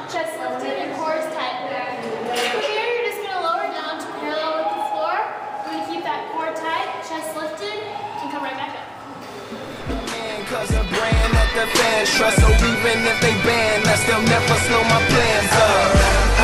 chest lifted, and core is tight. From here, you're just going to lower down to parallel with the floor. We're going to keep that core tight, chest lifted, and come right back up. Cause a brand that the fans trust, so even if they ban, I still never slow my plans up.